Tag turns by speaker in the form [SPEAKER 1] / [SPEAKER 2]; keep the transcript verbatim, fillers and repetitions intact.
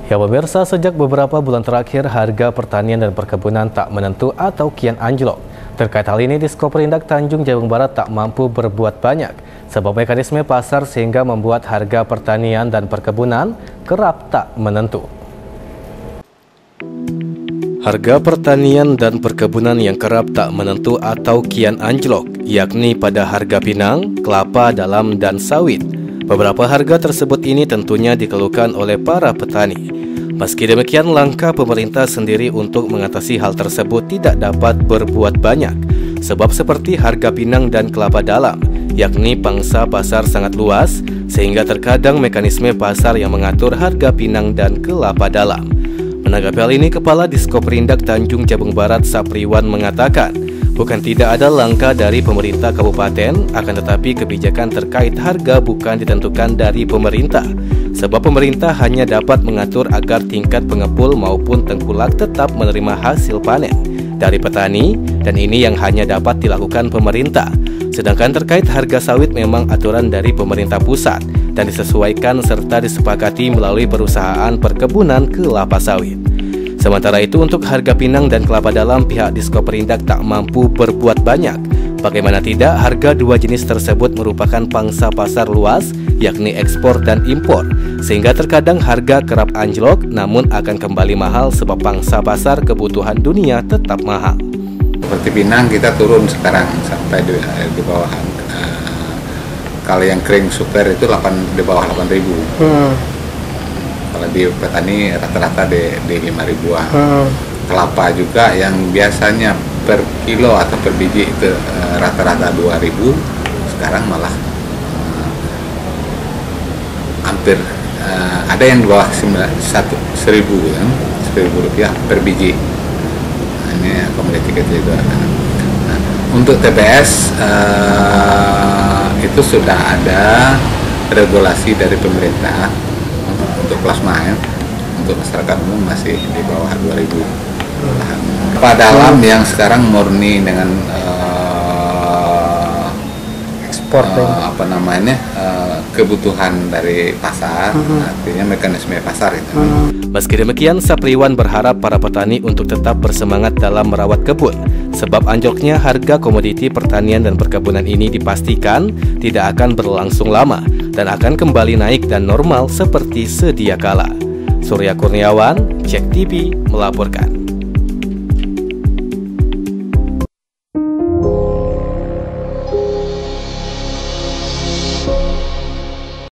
[SPEAKER 1] Ya pemirsa, sejak beberapa bulan terakhir harga pertanian dan perkebunan tak menentu atau kian anjlok. Terkait hal ini, Diskoperindak Tanjung Jabung Barat tak mampu berbuat banyak sebab mekanisme pasar sehingga membuat harga pertanian dan perkebunan kerap tak menentu. Harga pertanian dan perkebunan yang kerap tak menentu atau kian anjlok, yakni pada harga pinang, kelapa dalam, dan sawit. Beberapa harga tersebut ini tentunya dikeluhkan oleh para petani. Meski demikian, langkah pemerintah sendiri untuk mengatasi hal tersebut tidak dapat berbuat banyak. Sebab seperti harga pinang dan kelapa dalam, yakni pangsa pasar sangat luas, sehingga terkadang mekanisme pasar yang mengatur harga pinang dan kelapa dalam. Menanggapi hal ini, Kepala Diskoperindak Tanjung Jabung Barat Sapriwan mengatakan, bukan tidak ada langkah dari pemerintah kabupaten, akan tetapi kebijakan terkait harga bukan ditentukan dari pemerintah. Sebab pemerintah hanya dapat mengatur agar tingkat pengepul maupun tengkulak tetap menerima hasil panen dari petani, dan ini yang hanya dapat dilakukan pemerintah. Sedangkan terkait harga sawit memang aturan dari pemerintah pusat dan disesuaikan serta disepakati melalui perusahaan perkebunan kelapa sawit. Sementara itu untuk harga pinang dan kelapa dalam, pihak Diskoperindak tak mampu berbuat banyak. Bagaimana tidak, harga dua jenis tersebut merupakan pangsa pasar luas, yakni ekspor dan impor, sehingga terkadang harga kerap anjlok namun akan kembali mahal sebab pangsa pasar kebutuhan dunia tetap mahal.
[SPEAKER 2] Seperti pinang kita turun sekarang sampai di, di bawah uh, kalau yang kering super itu delapan, di bawah delapan ribu. Hmm. Kalau di petani rata-rata di, di lima ribuan. Hmm. Kelapa juga yang biasanya per kilo atau per biji itu rata-rata uh, dua ribu, sekarang malah uh, hampir uh, ada yang di bawah seribu ya, seribu rupiah per biji. Nah, ini komoditi kita juga. Nah, untuk T B S uh, itu sudah ada regulasi dari pemerintah untuk, untuk plasma ya. Untuk masyarakat umum masih di bawah dua ribu. Kelapa dalam yang sekarang murni dengan uh, ekspor uh, apa namanya uh, kebutuhan dari pasar, uh-huh. artinya mekanisme pasar itu. Uh-huh.
[SPEAKER 1] Meski demikian, Sapriwan berharap para petani untuk tetap bersemangat dalam merawat kebun, sebab anjloknya harga komoditi pertanian dan perkebunan ini dipastikan tidak akan berlangsung lama dan akan kembali naik dan normal seperti sedia kala. Surya Kurniawan, Cek T V melaporkan.